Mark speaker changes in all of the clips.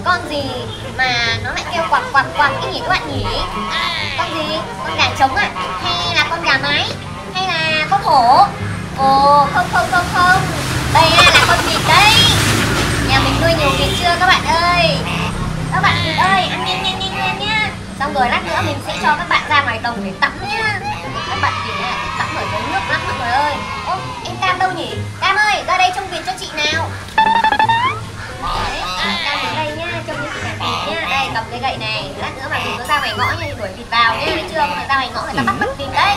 Speaker 1: con gì mà nó lại kêu quặc quặc quặc cái nhỉ các bạn nhỉ? Con gì? Con gà trống à? Hay là con gà mái? Hay là con hổ? Ồ, không không không không. Đây là con vịt đấy. Nhà mình nuôi nhiều vịt chưa các bạn ơi? Các bạn vịt ơi, ăn nhanh nhanh nhanh nhanh nhá. Xong rồi lát nữa mình sẽ cho các bạn ra ngoài đồng để tắm nhá. Các bạn vịt này tắm ở dưới nước lắm mọi người ơi. Ô, em Cam đâu nhỉ? Cam ơi, ra đây trông vịt cho chị nào. Đấy, Cam đến đây nhá, trông như chị nhà vịt nhá. Đây, cầm cái gậy này. Lát nữa mà mình có ra ngoài ngõ nha, đuổi vịt vào nhá. Chưa, không phải ra ngoài ngõ người ta bắt vịt đấy.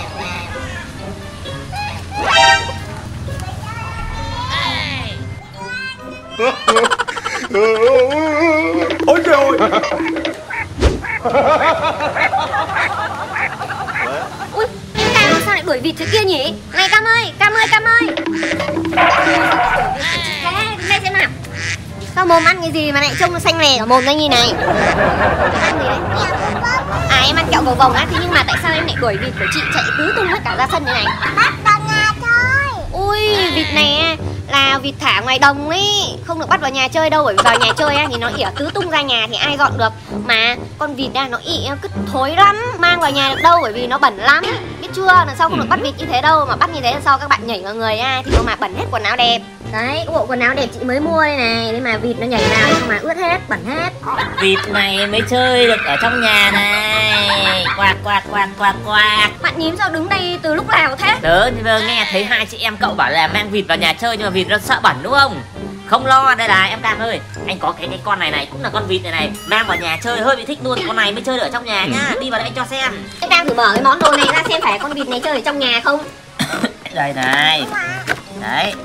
Speaker 2: Ôi trời ơi.
Speaker 1: Ui, em Cam sao lại đuổi vịt thế kia nhỉ? Này Cam ơi, Cam ơi, Cam ơi. Đây xem nào. Sao mồm ăn cái gì mà lại trông nó xanh lè ở mồm ra như này? Ăn gì đấy? À em ăn kẹo cầu vồng á, thế nhưng mà tại sao em lại đuổi vịt của chị chạy tứ tung hết cả ra sân như này?
Speaker 3: Bắt vào nhà chơi.
Speaker 1: Ui, vịt này là vịt thả ngoài đồng ấy, không được bắt vào nhà chơi đâu, bởi vì vào nhà chơi thì nó ỉa tứ tung ra nhà thì ai dọn được. Mà con vịt nó ỉa cứ thối lắm, mang vào nhà được đâu bởi vì nó bẩn lắm. Biết chưa, lần sau không được bắt vịt như thế đâu, mà bắt như thế lần sau các bạn nhảy vào người ai thì nó mà bẩn hết quần áo đẹp. Đấy, cái bộ quần áo đẹp chị mới mua đây này, nhưng mà vịt nó nhảy vào nhưng mà ướt hết, bẩn hết.
Speaker 4: Vịt này mới chơi được ở trong nhà này. Quạt quạt quạt quạt quạt.
Speaker 1: Bạn nhím sao đứng đây từ lúc nào thế?
Speaker 4: Tớ nghe thấy hai chị em cậu bảo là mang vịt vào nhà chơi nhưng mà vịt nó sợ bẩn đúng không? Không lo, đây là em Cam ơi, anh có cái con này cũng là con vịt này mang vào nhà chơi hơi bị thích luôn, con này mới chơi được ở trong nhà nhá. Đi vào đây anh cho xem.
Speaker 1: Em Cam thử mở cái món đồ này ra xem phải con vịt này chơi ở trong nhà không?
Speaker 4: Đây này. Đấy.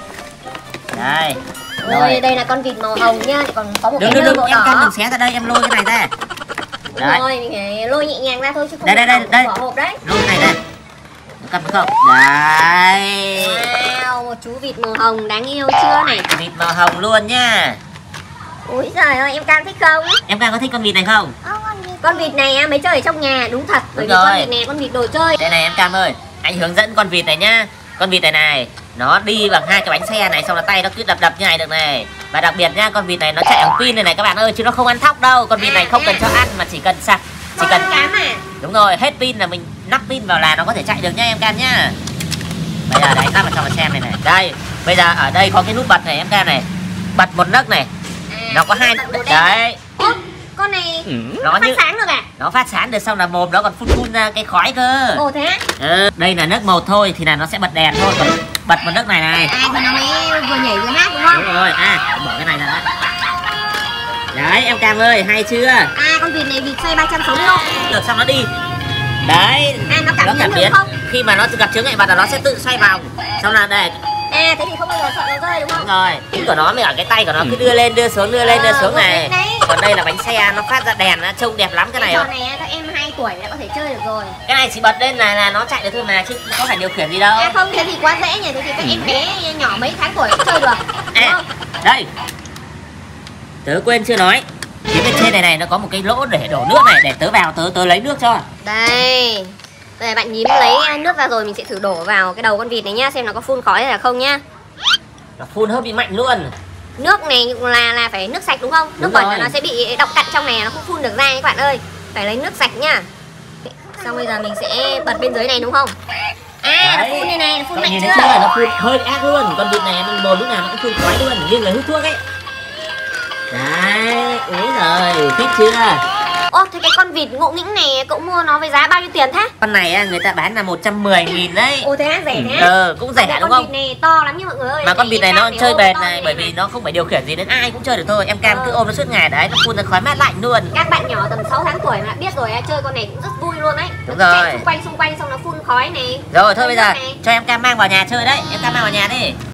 Speaker 4: Đây.
Speaker 1: Rồi, đây là con vịt màu hồng nhá, còn có một cái
Speaker 4: đừng
Speaker 1: màu
Speaker 4: em
Speaker 1: đỏ.
Speaker 4: Cam đừng xé ra đây, em lôi cái này ra.
Speaker 1: Đấy. Rồi, mình phải lôi nhẹ nhàng ra thôi chứ không
Speaker 4: đây.
Speaker 1: bỏ hộp đấy.
Speaker 4: Lôi cái này ra. Cầm không? Đấy.
Speaker 1: Wow, một chú vịt màu hồng đáng yêu chưa này.
Speaker 4: Vịt màu hồng luôn nhá.
Speaker 1: Ui giời ơi, em Cam thích không?
Speaker 4: Em Cam có thích con vịt này không?
Speaker 1: Con vịt này mới chơi ở trong nhà, đúng thật. Bởi vì con vịt này con vịt đồ chơi.
Speaker 4: Đây này em Cam ơi, anh hướng dẫn con vịt này nhá. Con vịt này nó đi bằng hai cái bánh xe này, xong là tay nó cứ đập đập như này được này. Và đặc biệt nhá, con vịt này nó chạy bằng pin này các bạn ơi, chứ nó không ăn thóc đâu. Con vịt này không cần cho ăn mà chỉ cần sạc, chỉ cần
Speaker 1: cám à?
Speaker 4: Đúng rồi, hết pin là mình lắp pin vào là nó có thể chạy được nha em Cam nhá. Bây giờ đấy, lắp vào trong cái xem này này. Đây, bây giờ ở đây có cái nút bật này em Cam này. Bật một nấc này. Nó có hai đấy.
Speaker 1: Con này
Speaker 4: nó
Speaker 1: phát sáng được à?
Speaker 4: Nó phát sáng được, xong là mồm nó còn phun ra cái khói cơ.
Speaker 1: Ồ thế á?
Speaker 4: Đây là nấc một thôi thì là nó sẽ bật đèn thôi, còn bật một nấc này này.
Speaker 1: À thì nó mới vừa nhảy vừa hát đúng không?
Speaker 4: Đúng rồi, bỏ cái này ra đấy. Đấy em Cam ơi, hay chưa?
Speaker 1: Con vịt này vịt xoay 360 độ.
Speaker 4: Được, xong nó đi. Đấy,
Speaker 1: nó cảm biến không?
Speaker 4: Khi mà nó gặp chướng ngại vật là nó sẽ tự xoay vòng. Xong là đây.
Speaker 1: Thế thì không bao giờ sợ nó rơi đúng không?
Speaker 4: Đúng rồi, cái của nó mới ở cái tay của nó cứ đưa lên đưa xuống đưa lên đưa xuống này. Còn đây là bánh xe, nó phát ra đèn, nó trông đẹp lắm cái này.
Speaker 1: Cái trò này các em 2 tuổi đã có thể chơi được rồi.
Speaker 4: Cái này chỉ bật lên là nó chạy được thôi mà, chứ có phải điều khiển gì đâu.
Speaker 1: Không, thế thì quá dễ nhỉ, thế thì các em bé nhỏ mấy tháng tuổi cũng chơi được. Đúng không?
Speaker 4: Đây, tớ quên chưa nói, phía bên trên này nó có một cái lỗ để đổ nước này, để tớ vào tớ lấy nước cho.
Speaker 1: Đây. Rồi bạn nhím lấy nước ra rồi mình sẽ thử đổ vào cái đầu con vịt này nhá, xem nó có phun khói hay là không nhá.
Speaker 4: Nó phun hơi bị mạnh luôn.
Speaker 1: Nước này là phải nước sạch đúng không? Nước bẩn là nó sẽ bị đọng cặn trong này, nó không phun được ra các bạn ơi. Phải lấy nước sạch nhá. Xong bây giờ mình sẽ bật bên dưới này đúng không? Nó phun như này, nó phun mạnh chưa?
Speaker 4: Nó phun hơi ác luôn, con vịt này mình mồm lúc nào nó cũng phun khói luôn, như người hút thuốc ấy. Đấy, úi rồi, thích chưa?
Speaker 1: Ô, thế cái con vịt ngộ nghĩnh này cậu mua nó với giá bao nhiêu tiền thế?
Speaker 4: Con này người ta bán là 110.000 đấy.
Speaker 1: Ồ thế á, rẻ thế?
Speaker 4: Cũng rẻ đúng không?
Speaker 1: Con vịt này to lắm nha mọi người ơi.
Speaker 4: Mà con vịt này nó chơi bền này, bởi vì nó không phải điều khiển gì đến ai cũng chơi được thôi. Em Cam cứ ôm nó suốt ngày đấy, nó phun ra khói mát lạnh luôn.
Speaker 1: Các bạn nhỏ tầm 6 tháng tuổi mà biết rồi, chơi con này cũng rất vui luôn đấy.
Speaker 4: Đúng rồi.
Speaker 1: Chạy xung quanh xong nó phun khói này.
Speaker 4: Rồi thôi bây giờ cho em Cam mang vào nhà chơi đấy, em Cam mang vào nhà đi.